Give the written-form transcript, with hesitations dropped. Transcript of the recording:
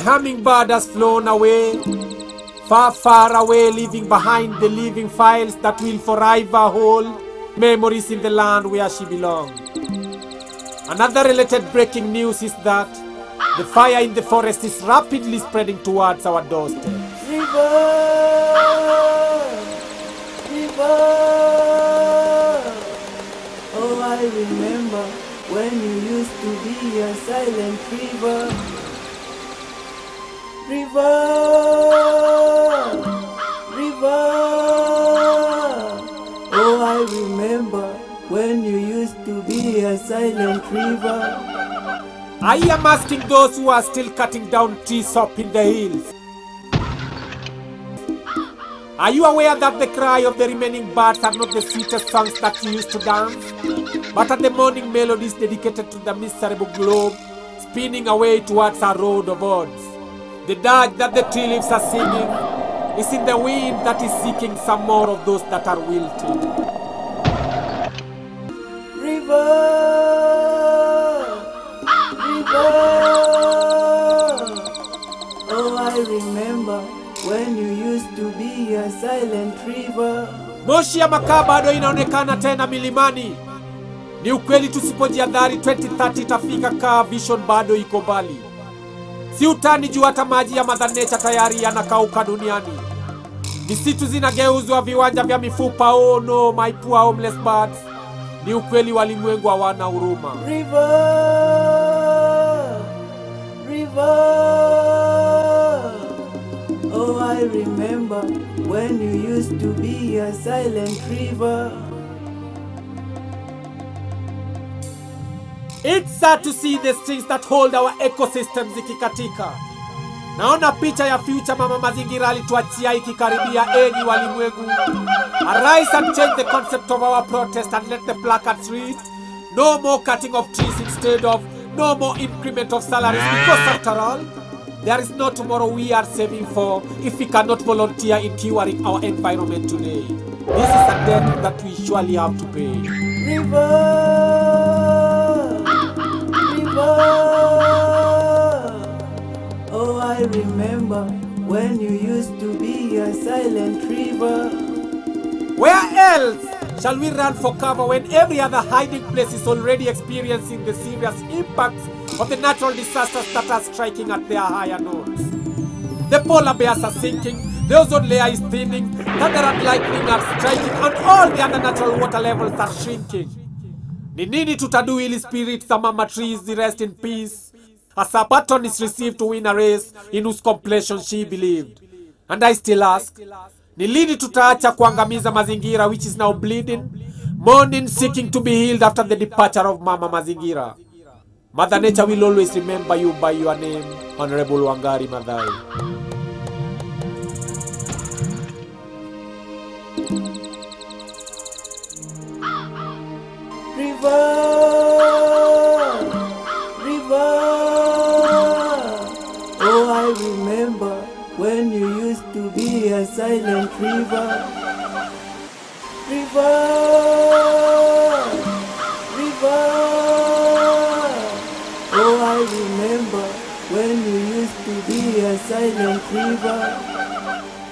hummingbird has flown away, far, far away, leaving behind the living files that will forever hold memories in the land where she belongs. Another related breaking news is that the fire in the forest is rapidly spreading towards our doorstep. River, river, oh I remember when you used to be a silent river. River, river, oh I remember when you used to be a silent river. I am asking those who are still cutting down trees up in the hills. Are you aware that the cry of the remaining birds are not the sweetest songs that you used to dance, but are the morning melodies dedicated to the miserable globe, spinning away towards our road of odds? The dirge that the tree leaves are singing is in the wind that is seeking some more of those that are wilting. River, river, oh I remember when you used to be a silent river. Moshi ya makaa bado inaonekana tena milimani. Ni ukweli tusipojiadhari 2030 itafika kaa vision bado iko mbali. Si utani juu hata maji ya Mother Nature tayari yanakauka duniani. Misitu zinageuzwa viwanja vya mifupa. Oh no, my poor homeless birds. Ni ukweli walimwengu hawana huruma. River, river, oh I remember when you used to be a silent river. It's sad to see the strings that hold our ecosystems ikikatika. Naona picha ya future mama mazingira alituachia ikikaribia. Enyi walimwengu, arise and change the concept of our protest and let the placards read, no more cutting of trees instead of no more increment of salaries, because after all, there is no tomorrow we are saving for if we cannot volunteer in curing our environment today. This is a debt that we surely have to pay. River, river, oh I remember when you used to be a silent river. Where else shall we run for cover when every other hiding place is already experiencing the serious impacts of the natural disasters that are striking at their higher notes? The polar bears are sinking, the ozone layer is thinning, thunder and lightning are striking, and all the other natural water levels are shrinking. Ni nini tutadu ili spirits za mama trees rest in peace, as a baton is received to win a race in whose completion she believed? And I still ask, ni lini tutaacha kuangamiza mazingira which is now bleeding, mourning, seeking to be healed after the departure of mama mazingira? Mother Nature will always remember you by your name, Honorable Wangari Maathai. River, river, oh I remember when you used to be a silent river. River, river, oh I remember when you used to be a silent river.